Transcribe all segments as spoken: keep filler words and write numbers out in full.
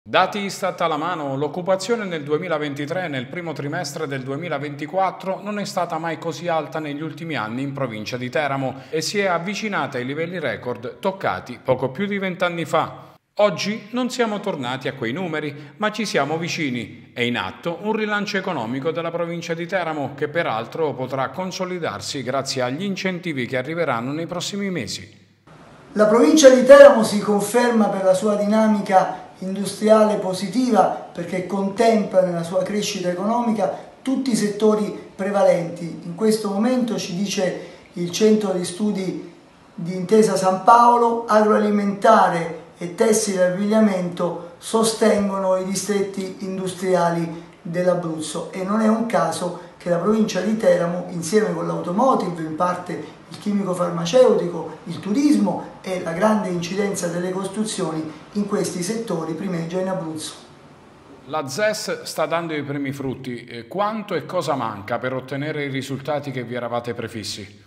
Dati Istat alla mano, l'occupazione nel duemilaventitré e nel primo trimestre del duemilaventiquattro non è stata mai così alta negli ultimi anni in provincia di Teramo e si è avvicinata ai livelli record toccati poco più di vent'anni fa. Oggi non siamo tornati a quei numeri, ma ci siamo vicini. È in atto un rilancio economico della provincia di Teramo che peraltro potrà consolidarsi grazie agli incentivi che arriveranno nei prossimi mesi. La provincia di Teramo si conferma per la sua dinamica industriale positiva perché contempla nella sua crescita economica tutti i settori prevalenti. In questo momento, ci dice il centro di studi di Intesa San Paolo, agroalimentare e tessile e abbigliamento sostengono i distretti industriali dell'Abruzzo e non è un caso che la provincia di Teramo, insieme con l'automotive, in parte il chimico farmaceutico, il turismo e la grande incidenza delle costruzioni in questi settori, primeggia in Abruzzo. La Z E S sta dando i primi frutti. Quanto e cosa manca per ottenere i risultati che vi eravate prefissi?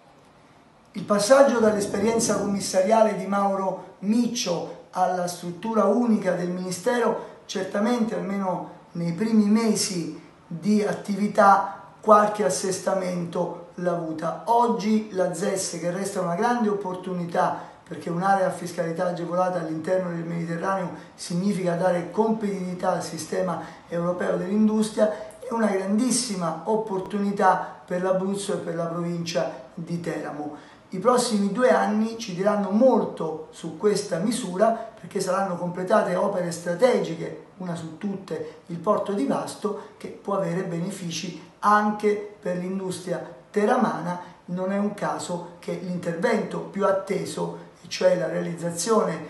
Il passaggio dall'esperienza commissariale di Mauro Miccio alla struttura unica del Ministero certamente, almeno nei primi mesi di attività, qualche assestamento l'ha avuta. Oggi la Z E S, che resta una grande opportunità perché un'area a fiscalità agevolata all'interno del Mediterraneo significa dare competitività al sistema europeo dell'industria, è una grandissima opportunità per l'Abruzzo e per la provincia di Teramo. I prossimi due anni ci diranno molto su questa misura perché saranno completate opere strategiche, una su tutte il porto di Vasto, che può avere benefici anche per l'industria teramana. Non è un caso che l'intervento più atteso, cioè la realizzazione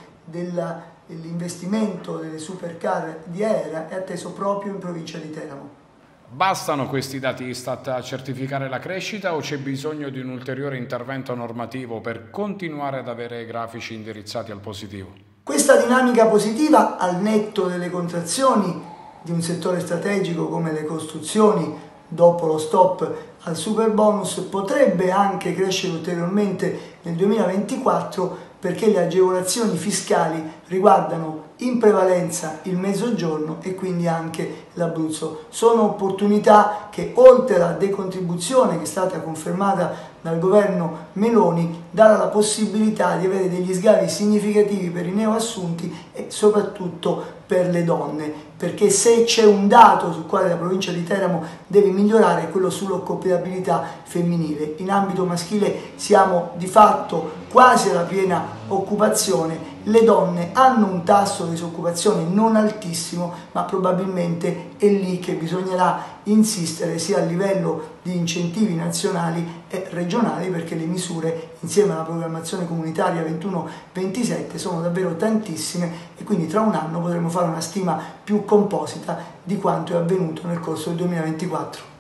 dell'investimento delle supercar di Aera, è atteso proprio in provincia di Teramo. Bastano questi dati Istat a certificare la crescita o c'è bisogno di un ulteriore intervento normativo per continuare ad avere grafici indirizzati al positivo? Questa dinamica positiva, al netto delle contrazioni di un settore strategico come le costruzioni dopo lo stop al superbonus, potrebbe anche crescere ulteriormente nel duemilaventiquattro perché le agevolazioni fiscali riguardano in prevalenza il Mezzogiorno e quindi anche l'Abruzzo. Sono opportunità che, oltre alla decontribuzione che è stata confermata dal governo Meloni, darà la possibilità di avere degli sgravi significativi per i neoassunti e soprattutto per le donne, perché se c'è un dato sul quale la provincia di Teramo deve migliorare è quello sull'occupabilità femminile. In ambito maschile siamo di fatto quasi alla piena occupazione, le donne hanno un tasso di disoccupazione non altissimo, ma probabilmente è lì che bisognerà insistere sia a livello di incentivi nazionali e regionali, perché le misure insieme alla programmazione comunitaria ventuno ventisette sono davvero tantissime e quindi tra un anno potremo fare una stima più composita di quanto è avvenuto nel corso del duemilaventiquattro.